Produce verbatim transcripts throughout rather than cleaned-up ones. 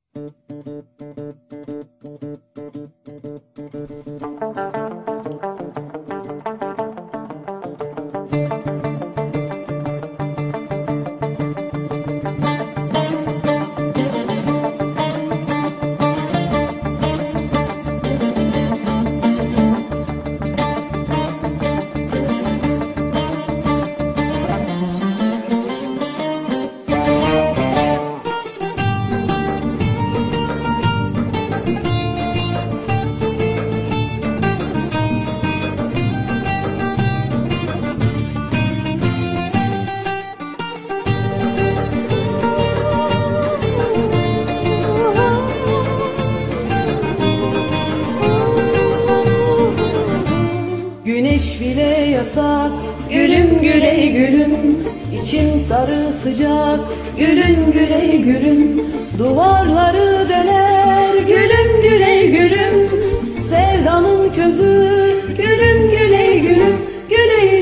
Güneş bile yasak, gülüm güley gülüm. İçim sarı sıcak, gülüm güley gülüm. Duvarları deler, gülüm güley gülüm. Sevdanın közü, gülüm güley gülüm. Güley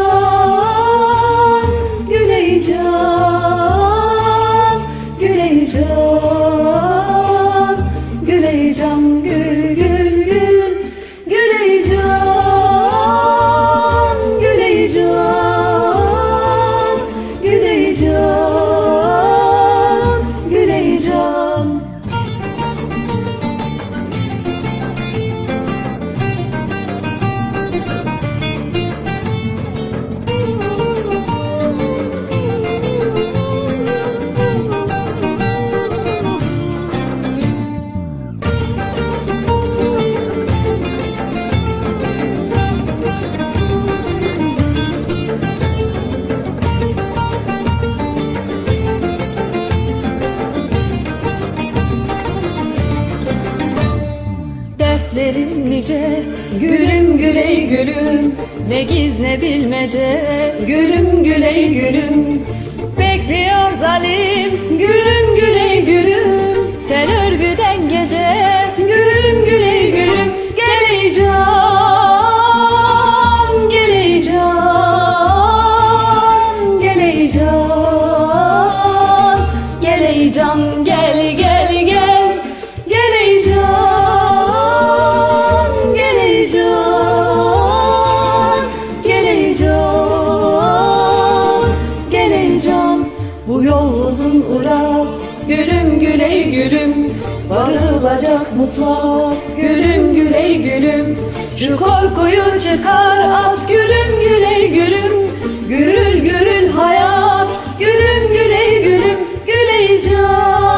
can, güley can, güley can, güley can, gül gül gül, güley can. Dertlerim nice, gülüm güley gülüm. Ne giz ne bilmece, gülüm güley gülüm. Bekliyor zalim, gülüm güley gülüm. Tel örgüden gece, gülüm güley gülüm. Geley can, geley can, geley can, geley can, gel gel gel, geley can. Bu yol uzun ırak, gülüm güley gülüm. Varılacak mutlak, gülüm güley gülüm. Şu korkuyu çıkar at, gülüm güley gülüm. Gürül gürül hayat, gülüm güley gülüm. Güley can.